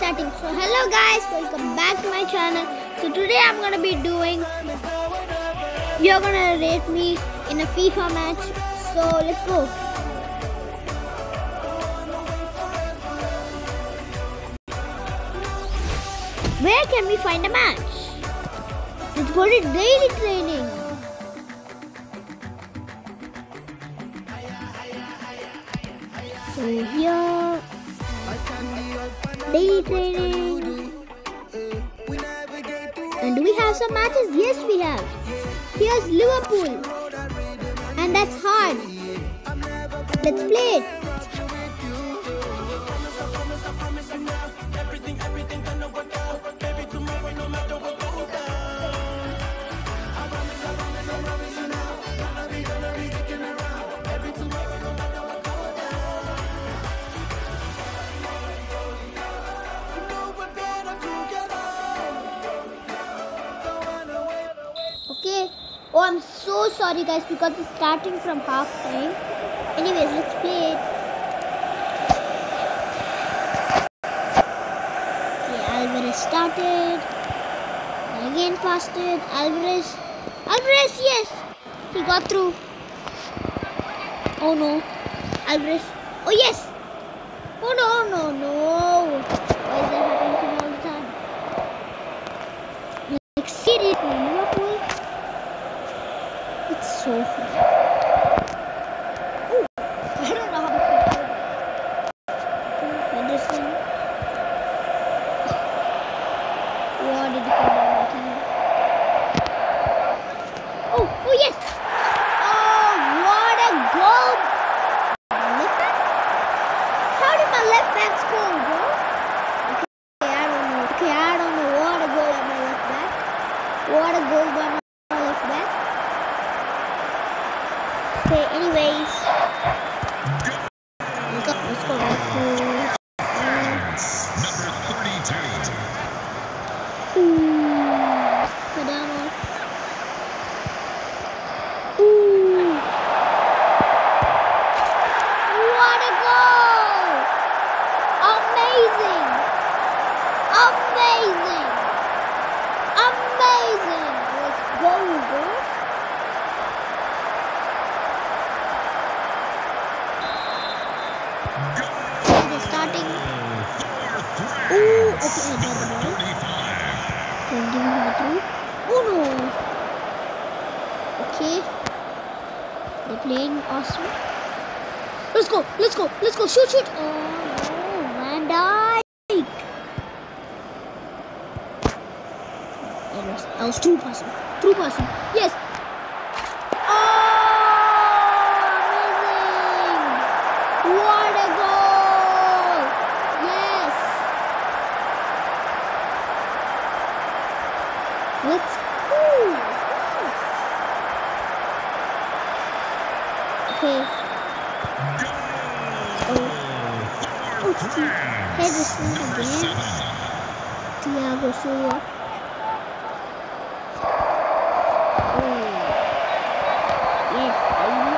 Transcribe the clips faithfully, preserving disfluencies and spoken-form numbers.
starting. So hello guys, welcome back to my channel. So today I'm gonna be doing, you're gonna rate me in a FIFA match. So let's go. Where can we find a match? Let's go to daily training. So here, daily training. And do we have some matches? Yes, we have. Here's Liverpool. And that's hard. Let's play it. Okay. Oh, I'm so sorry guys because it's starting from half time. Anyways, let's play it. Okay, Alvarez started. Again passed it. Alvarez. Alvarez, yes! He got through. Oh no. Alvarez. Oh yes! Oh no, no, no. Why is that happening to me all the time? Like seriously, Liverpool? It's so hard. Oh, I don't know how to play that. Henderson. What did he come on my team? Oh, oh yes! Oh, what a goal! My left back? How did my left back score, bro? Okay, I don't know. Okay, I don't know. What a goal by my left back. What a goal by my left back. Okay, anyways. Let's go, let's go, let's go. Number thirty-two. Ooh. Kadama. Ooh. What a goal! Amazing! Amazing! Amazing! Let's go, bro. We're starting. Ooh, okay, I got the ball. Okay, I'm giving him a through. Oh no! Okay. They're playing awesome. Let's go, let's go, let's go, shoot, shoot! Oh no, Van Dijk! That was through passing, through passing, yes! What a goal! Yes! Let's go! Okay. Oh. Oh, it's the Henderson again. Thiago Silva. Oh. Yes, baby.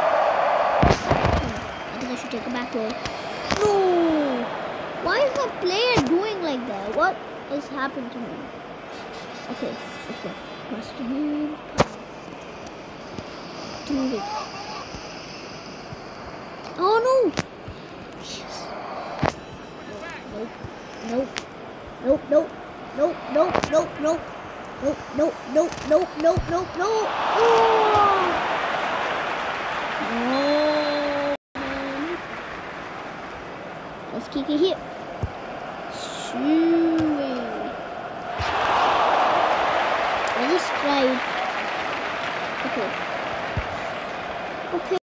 I think I should take a back row. No! Why is the player doing like that? What has happened to him? Okay, okay. Pass to him. To it. Oh no! Yes. Nope. Nope. Nope. Nope. Nope. Nope. Nope. Nope. Nope. Nope. Nope. Nope. Nope. Nope. Nope. Oh! No. Let's kick it here. Shooing. I just tried. Okay. Okay.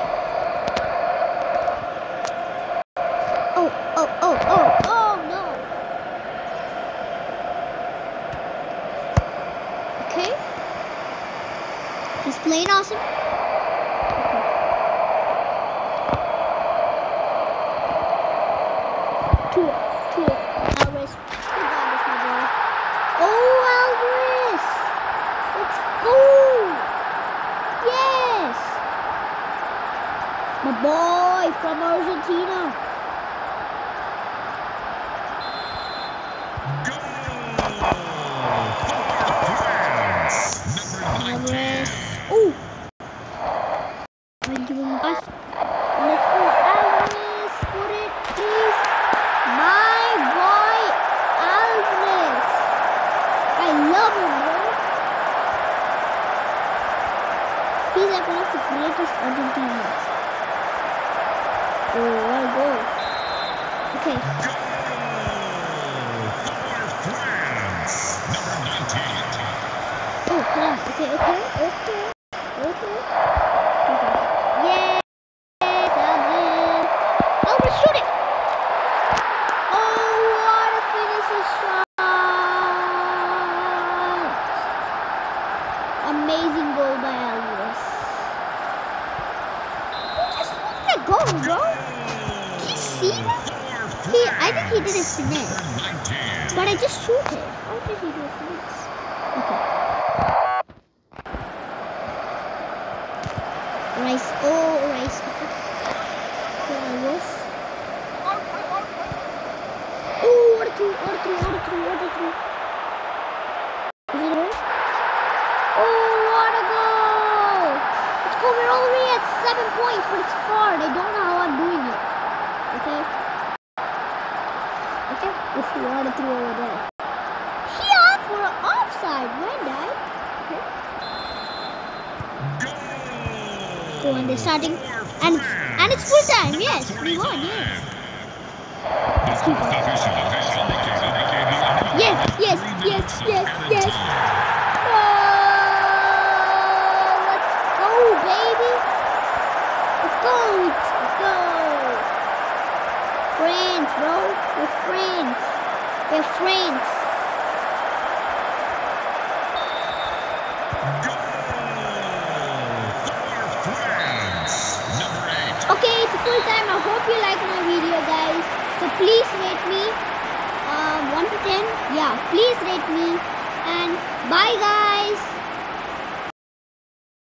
Oh, oh, oh, oh, oh no. Okay. He's playing awesome. Two, two, Alvarez. You got this, my boy. Oh, Alvarez! Let's go! Yes! My boy from Argentina. like one of the greatest Argentinians. Oh, what a goal. Okay. Oh, come on. Okay, okay, okay, okay. Yes, Alvin. Albert, shoot it. Oh, what a finishing shot. Amazing goal by Alvarez. Who just won that goal, bro? Did you see that? He, I think he did a finesse. But I just shoot it. How did he do a finesse? Okay. Rice. Oh, Rice. Okay, Alvarez. Oh, what a through, what a through, what a through, what a through. Is it a goal? Oh, what a goal! Let's go, we're already at seven points, but it's hard. I don't know how I'm doing it. Okay? Okay? If you want to throw over there. He asked for an offside, when I? Okay. Oh, and they're starting. And, and it's full time, yes. We won, yes. Yes, yes, yes, yes, yes. Oh, baby. Let's go. Let's go. Friends, bro. We're friends. We're friends. Okay, it's full time. I hope you like my video, guys. So please rate me. Um, one to ten. Yeah, please rate me. And bye, guys.